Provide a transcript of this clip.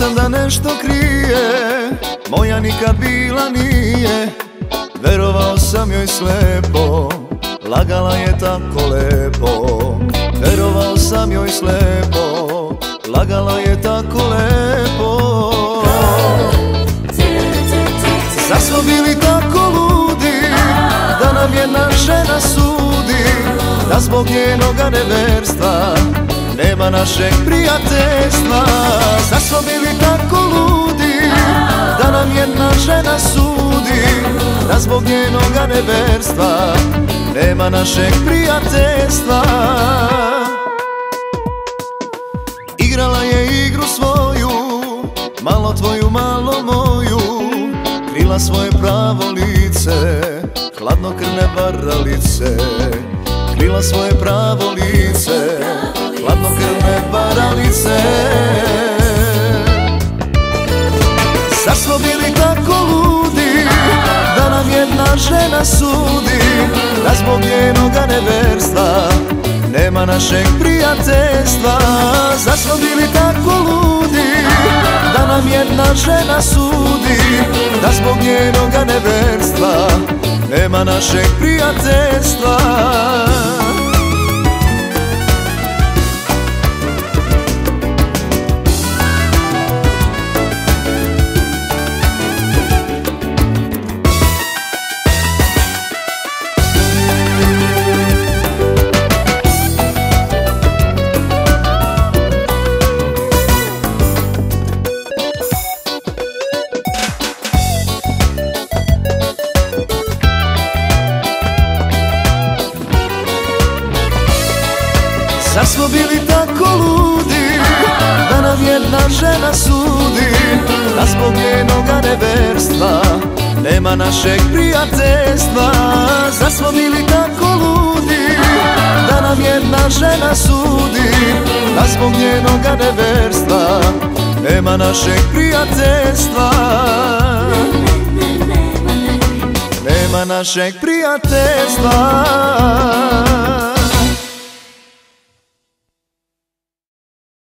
sam da nešto krije, moja nikad bila nije. Verovao sam joj slepo, lagala je tako lepo. Verovao sam joj slepo, lagala je tako lepo. Zar smo bili tako ludi, da nam jedna žena sudi, da zbog njenoga neverstva nema našeg prijateljstva. Zar smo bili tako ludi, da nam jedna žena sudi, da zbog njenoga neverstva nema našeg prijateljstva. Igrala je igru svoju, malo tvoju, malo moju, krila svoje pravo lice, hladnokrvne varalice. Krila svoje pravo lice, hladnokrvne varalice. Zar smo bili tako ludi, da nam jedna žena sudi, da zbog njenoga neverstva nema našeg prijateljstva. Zar smo bili tako ludi, da nam jedna žena sudi, da zbog njenoga neverstva nema našeg prijateljstva. Zar smo bili tako ludi, da nam jedna žena sudi, da zbog njenoga neverstva nema našeg prijateljstva. Zar smo bili tako ludi, da nam jedna žena sudi, da zbog njenoga neverstva nema našeg prijateljstva. Nema našeg prijateljstva.